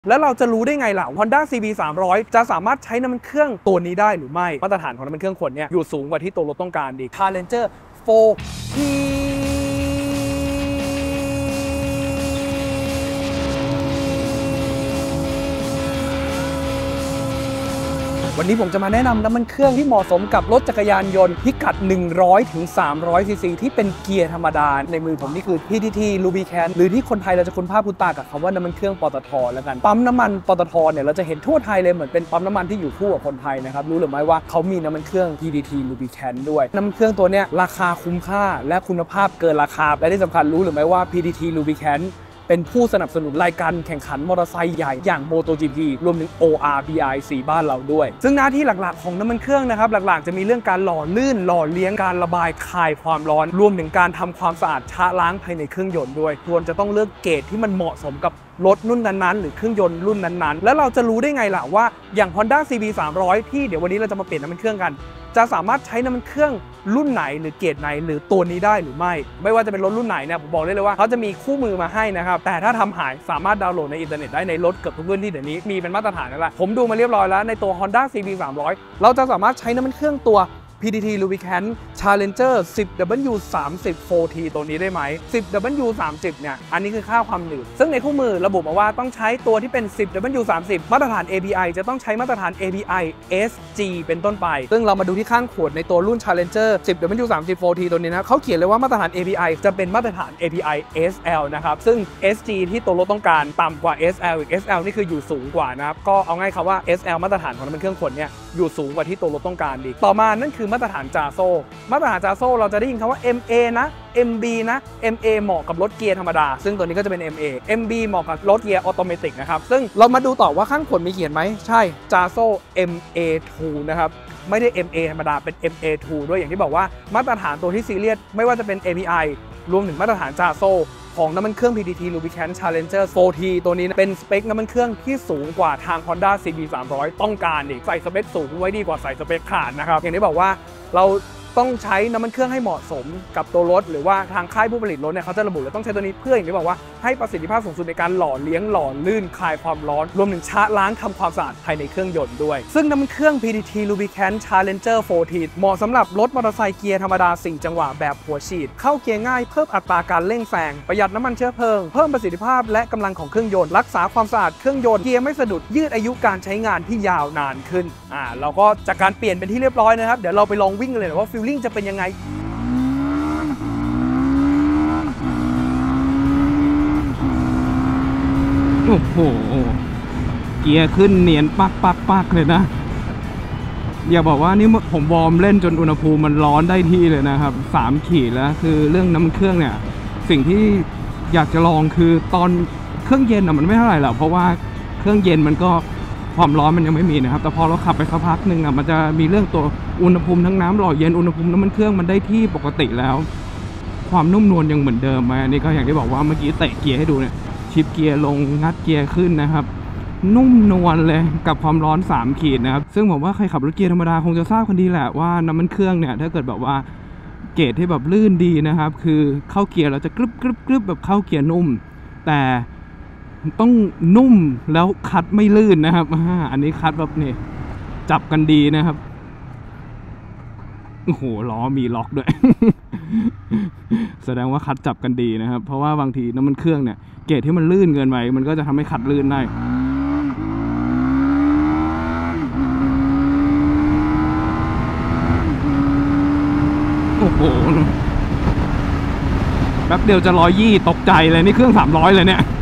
แล้วเราจะรู้ได้ไงล่ะ Honda CB 300จะสามารถใช้น้ำมันเครื่องตัวนี้ได้หรือไม่มาตรฐานของน้ำมันเครื่องขวดเนี่ยอยู่สูงกว่าที่ตัวรถต้องการดี Challenger 4Tวันนี้ผมจะมาแนะนำน้ำมันเครื่องที่เหมาะสมกับรถจักรยานยนต์พิกัด 100 ถึง 300 ซีซีที่เป็นเกียร์ธรรมดาในมือผมนี่คือ PTT Lubricant หรือที่คนไทยเราจะคุ้นภาพคุ้นตากับคำว่าน้ำมันเครื่องปตทแล้วกันปั๊มน้ำมันปตทเนี่ยเราจะเห็นทั่วไทยเลยเหมือนเป็นปั๊มน้ำมันที่อยู่คู่กับคนไทยนะครับรู้หรือไม่ว่าเขามีน้ำมันเครื่อง PTT Lubricant ด้วยน้ำมันเครื่องตัวเนี้ยราคาคุ้มค่าและคุณภาพเกินราคาและที่สำคัญรู้หรือไม่ว่า PTT Lubricantเป็นผู้สนับสนุนรายการแข่งขันมอเตอร์ไซค์ใหญ่อย่าง MotoGP รวมถึง ORBIC บ้านเราด้วยซึ่งหน้าที่หลักๆของน้ำมันเครื่องนะครับหลักๆจะมีเรื่องการหล่อลื่นหล่อเลี้ยงการระบายคายความร้อนรวมถึงการทำความสะอาดชะล้างภายในเครื่องยนต์ด้วยควรจะต้องเลือกเกรดที่มันเหมาะสมกับรถรุ่นนั้นๆหรือเครื่องยนต์รุ่นนั้นๆแล้วเราจะรู้ได้ไงล่ะว่าอย่าง Honda CB 300ที่เดี๋ยววันนี้เราจะมาเปลี่ยนน้ำมันเครื่องกันจะสามารถใช้น้ำมันเครื่องรุ่นไหนหรือเกรดไหนหรือตัวนี้ได้หรือไม่ว่าจะเป็นรถรุ่นไหนเนี่ยผมบอกได้เลยว่าเขาจะมีคู่มือมาให้นะครับแต่ถ้าทำหายสามารถดาวน์โหลดในอินเทอร์เน็ตได้ในรถเกือบทุกรุ่นที่เดี๋ยวนี้มีเป็นมาตรฐานแล้วแหละผมดูมาเรียบร้อยแล้วในตัว Honda CB 300เราจะสามารถใช้น้ำมันเครื่องตัวPTT Lubricant Challenger 10W30 4T ตัวนี้ได้ไหม 10W30 เนี่ยอันนี้คือค่าความหนืดซึ่งในคู่มือระบุมาว่าต้องใช้ตัวที่เป็น 10W30 มาตรฐาน API จะต้องใช้มาตรฐาน API SG เป็นต้นไปซึ่งเรามาดูที่ข้างขวดในตัวรุ่น Challenger 10W30 4T ตัวนี้นะเขาเขียนเลยว่ามาตรฐาน API จะเป็นมาตรฐาน API SL นะครับซึ่ง SG ที่ตัวรถต้องการต่ำกว่า SL อีก SL นี่คืออยู่สูงกว่านะครับก็เอาง่ายครับว่า SL มาตรฐานของน้ำมันเครื่องขวดเนี่ยอยู่สูงกว่าที่ตัวรถต้องการอีกต่อมานั่นคือมาตรฐานจาโซมาตรฐานจาโซเราจะได้ยินคำว่า MA นะ MB นะ MA เหมาะกับรถเกียร์ธรรมดาซึ่งตัวนี้ก็จะเป็น MA MB เหมาะกับรถเกียร์ออโตเมติกนะครับซึ่งเรามาดูต่อว่าข้างขวดมีเขียนไหมใช่จาโซ MA2 นะครับไม่ได้ MA ธรรมดาเป็น MA2 ด้วยอย่างที่บอกว่ามาตรฐานตัวที่ซีเรียสไม่ว่าจะเป็น API รวมถึงมาตรฐานจาโซของน้ำมันเครื่อง PTT Lubricant Challenger 4T ตัวนี้เป็นสเปคน้ำมันเครื่องที่สูงกว่าทาง Honda CB 300ต้องการอีกใส่สเปคสูงไว้ดีกว่าใส่สเปคขาดนะครับอย่างที่บอกว่าเราต้องใช้น้ำมันเครื่องให้เหมาะสมกับตัวรถหรือว่าทางค่ายผู้ผลิตรถเนี่ยเขาจะระบุว่าต้องใช้ตัวนี้เพื่ออย่างที่บอกว่าให้ประสิทธิภาพสูงสุดในการหล่อเลี้ยงหล่อลื่นคลายความร้อนรวมถึงชะล้างทำความสะอาดภายในเครื่องยนต์ด้วยซึ่งน้ำมันเครื่อง PTT Lubricant Challenger 4T เหมาะสำหรับรถมอเตอร์ไซค์เกียร์ธรรมดา4จังหวะแบบหัวฉีดเข้าเกียร์ง่ายเพิ่มอัตราการเร่งแซงประหยัดน้ำมันเชื้อเพลิงเพิ่มประสิทธิภาพและกำลังของเครื่องยนต์รักษาความสะอาดเครื่องยนต์เกียร์ไม่สะดุดยืดอายุการใช้งานที่ยาวนานขึ้นเราก็จากการเปลี่ยนเป็นที่เรียบร้อยนะครับเดี๋ยวเราไปลองวิ่งเลยนะว่าฟีลลิ่งจะเป็นยังไงโอ้โหเกียร์ขึ้นเนียนปักเลยนะอย่าบอกว่านี่ผมวอร์มเล่นจนอุณหภูมิมันร้อนได้ที่เลยนะครับ3 ขีดแล้วคือเรื่องน้ำมันเครื่องเนี่ยสิ่งที่อยากจะลองคือตอนเครื่องเย็นมันไม่เท่าไหร่หรอกเพราะว่าเครื่องเย็นมันก็ความร้อนมันยังไม่มีนะครับแต่พอเราขับไปสักพักหนึ่งมันจะมีเรื่องตัวอุณหภูมิทั้งน้ำหล่อเย็นอุณหภูมิน้ำมันเครื่องมันได้ที่ปกติแล้วความนุ่มนวลยังเหมือนเดิมไหมอันนี้ก็อย่างที่บอกว่าเมื่อกี้เตะเกียร์ให้ดูเนี่ยชิปเกียร์ลงงัดเกียร์ขึ้นนะครับนุ่มนวลเลยกับความร้อน3 ขีดนะครับซึ่งผมว่าใครขับรถเกียร์ธรรมดาคงจะทราบกันดีแหละว่าน้ำมันเครื่องเนี่ยถ้าเกิดแบบว่าเกรดที่แบบลื่นดีนะครับคือเข้าเกียร์เราจะกรึบแบบเข้าเกียร์นุ่มแต่ต้องนุ่มแล้วคัดไม่ลื่นนะครับอันนี้คัดแบบนี่จับกันดีนะครับโอ้โหล้อมีล็อกด้วย แสดงว่าคัดจับกันดีนะครับเพราะว่าบางทีน้ำมันเครื่องเนี่ยเกรดที่มันลื่นเกินไปมันก็จะทำให้คัดลื่นได้โอ้โหแป๊บเดียวจะ120ตกใจเลยนี่เครื่อง300เลยเนี่ย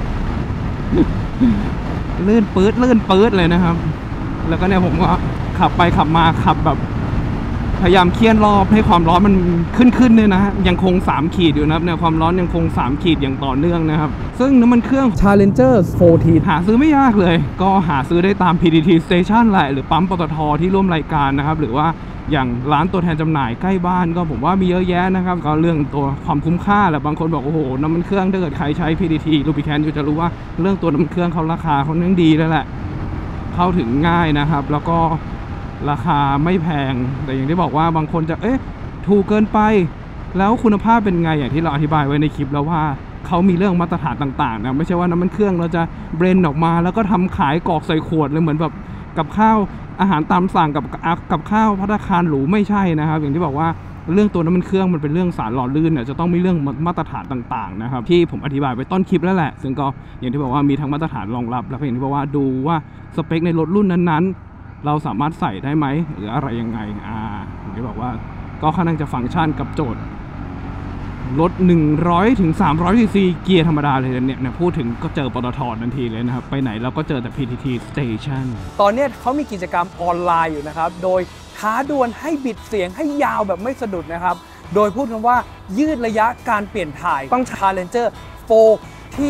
ลื่นปื๊ดเลยนะครับแล้วก็เนี่ยผมก็ขับไปขับมาขับแบบพยายามเคี่ยนรอบให้ความร้อนมันขึ้นเนี่ยนะยังคง3 ขีดอยู่นะครับเนี่ยความร้อนยังคง3 ขีดอย่างต่อเนื่องนะครับซึ่งน้ำมันเครื่อง Challenger 4T หาซื้อไม่ยากเลยก็หาซื้อได้ตาม PTT Station แหละหรือปั๊มปตทที่ร่วมรายการนะครับหรือว่าอย่างร้านตัวแทนจำหน่ายใกล้บ้านก็ผมว่ามีเยอะแยะนะครับก็เรื่องตัวความคุ้มค่าแหละบางคนบอกโอ้โหน้ำมันเครื่องถ้าเกิดใครใช้ PTT Lubricant อยู่จะรู้ว่าเรื่องตัวน้ำมันเครื่องเขาราคาเขานั่งดีแล้วแหละเข้าถึงง่ายนะครับแล้วก็ราคาไม่แพงแต่อย่างที่บอกว่าบางคนจะถูกเกินไปแล้วคุณภาพเป็นไงอย่างที่เราอธิบายไว้ในคลิปแล้วว่าเขามีเรื่องมาตรฐานต่างๆนะไม่ใช่ว่าน้ำมันเครื่องเราจะเบรนออกมาแล้วก็ทำขายกรอกใส่ขวดเลยเหมือนแบบกับข้าวอาหารตามสั่งกับข้าวภัตตาคารหรูไม่ใช่นะครับอย่างที่บอกว่าเรื่องตัวน้ำมันเครื่องมันเป็นเรื่องสารหล่อลื่นเนี่ยจะต้องมีเรื่องมาตรฐานต่างๆนะครับที่ผมอธิบายไปต้นคลิปแล้วแหละซึ่งก็อย่างที่บอกว่ามีทั้งมาตรฐานรองรับแล้วก็อย่างที่บอกว่าดูว่าสเปคในรถรุ่นนั้นๆเราสามารถใส่ได้ไหมหรืออะไรยังไงอย่างที่บอกว่าก็ค่อนข้างจะฟังก์ชันกับโจทย์รถ100 ถึง 300 ซีซีเกียร์ธรรมดาเลยเนี่ยพูดถึงก็เจอปตท.ทันทีเลยนะครับไปไหนเราก็เจอแต่ PTT Station ตอนนี้เขามีกิจกรรมออนไลน์อยู่นะครับโดยท้าดวลให้บิดเสียงให้ยาวแบบไม่สะดุดนะครับโดยพูดกันว่ายืดระยะการเปลี่ยนถ่ายต้อง Challenger 4T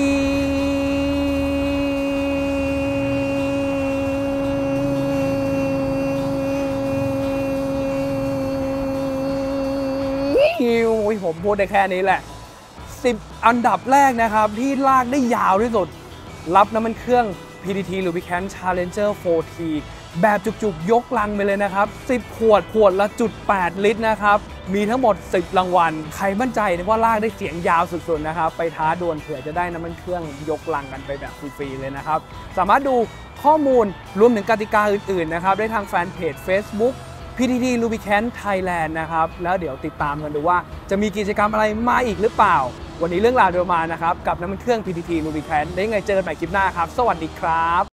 ผมพูดได้แค่นี้แหละ10 อันดับแรกนะครับที่ลากได้ยาวที่สุดรับน้ำมันเครื่อง PTT Lubricant Challenger 4T แบบจุกๆยกลังไปเลยนะครับ10 ขวดละ0.8 ลิตรนะครับมีทั้งหมด10 รางวัลใครมั่นใจว่าลากได้เสียงยาวสุดๆนะครับไปท้าดวลเผื่อจะได้น้ำมันเครื่องยกลังกันไปแบบฟรีๆเลยนะครับสามารถดูข้อมูลรวมถึงกติกาอื่นๆนะครับได้ทางแฟนเพจ Facebook PTT Lubricant Thailand นะครับแล้วเดี๋ยวติดตามกันดูว่าจะมีกิจกรรมอะไรมาอีกหรือเปล่าวันนี้เรื่องราวเดิมมานะครับกับน้ำมันเครื่อง PTT Lubricant ได้ไงเจอกันใหม่คลิปหน้าครับสวัสดีครับ